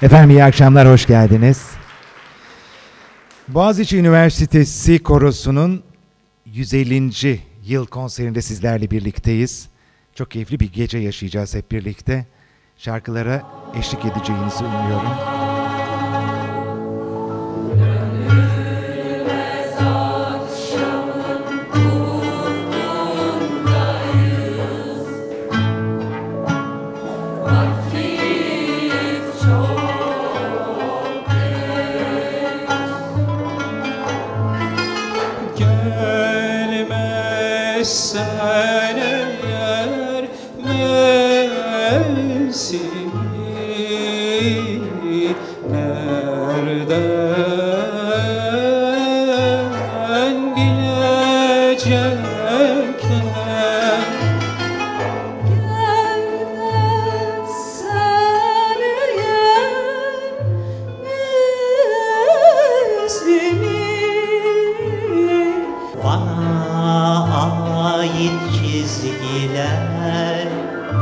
Efendim iyi akşamlar, hoş geldiniz. Boğaziçi Üniversitesi Korosu'nun 150. yıl konserinde sizlerle birlikteyiz. Çok keyifli bir gece yaşayacağız hep birlikte. Şarkılara eşlik edeceğinizi umuyorum. Sen eğer mevsimi nereden bilecekler? Gelmezsen eğer mevsimi Bana ait çizgiler,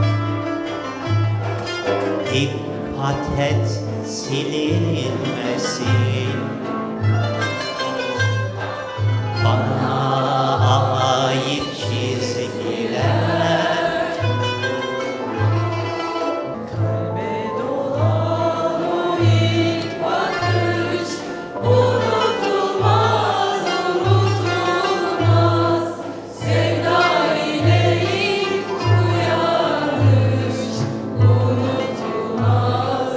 dikkat et silinmesin. Bana ait çizgiler, kalbe dolan o ilk bakış unutulmaz, unutulmaz. Sevda ile ilk uyanış unutulmaz,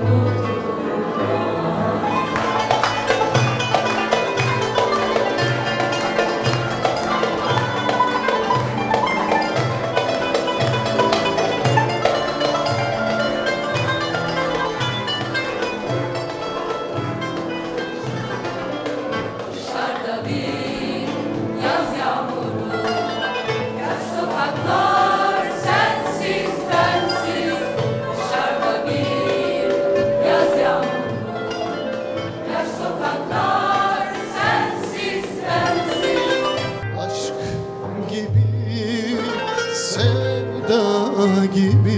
dışarıda bir yaz yağmuru, yaz sokaklar sensiz bensiz. Dışarıda bir yaz yağmuru, yaz sokaklar sensiz bensiz. Aşk gibi, sevda gibi,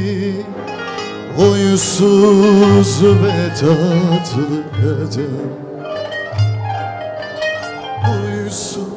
huysuz ve tatlı kadın. Huysuz.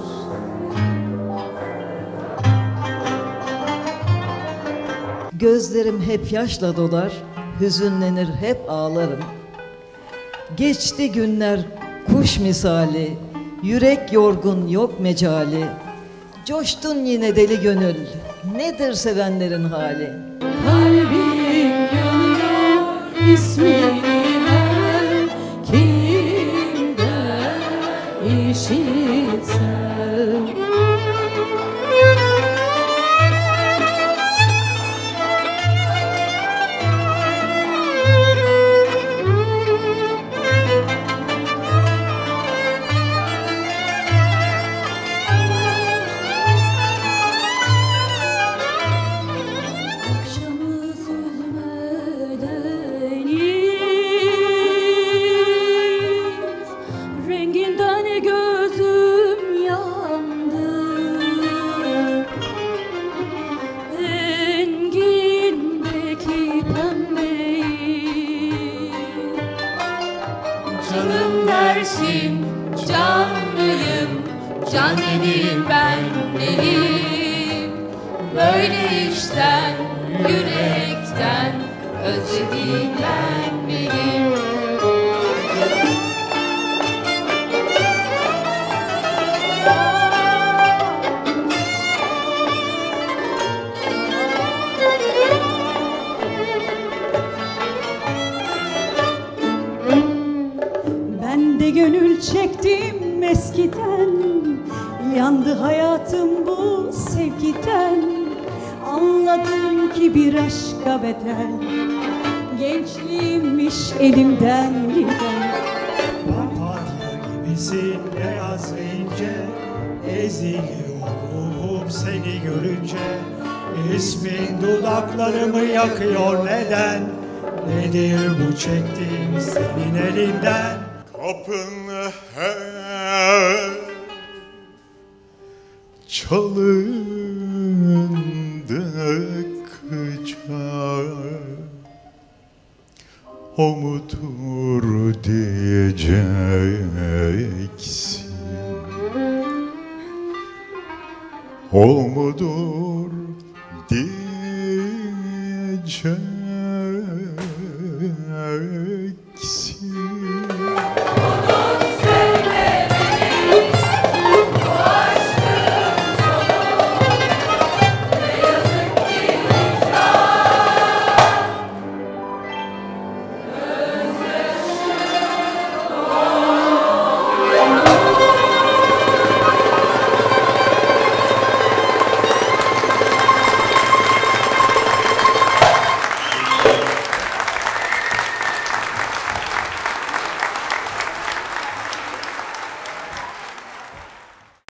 Gözlerim hep yaşla dolar, hüzünlenir hep ağlarım. Geçti günler kuş misali, yürek yorgun yok mecali. Coştun yine deli gönül, nedir sevenlerin hali? Kalbim yanıyor ismini her kimden işitsem. Akşamız üzmedeniz, renginden gözüm yandı. Rengindeki pembeyi canım dersin, canlıyım, can benim, ben benim. Böyle işten, yürekten özledim ben benim. Ben de gönül çektim eskiden, yandı hayatım bu sevgiden. Anladım ki bir aşka bedel, gençliğimmiş elimden giden. Papatya gibisin beyaz ve ince, eziliyorum seni görünce. İsmin dudaklarımı yakıyor neden? Nedir bu çektiğim senin elinden? Kapını her çalındıkça o mudur diyeceksin. O mudur diyeceksin.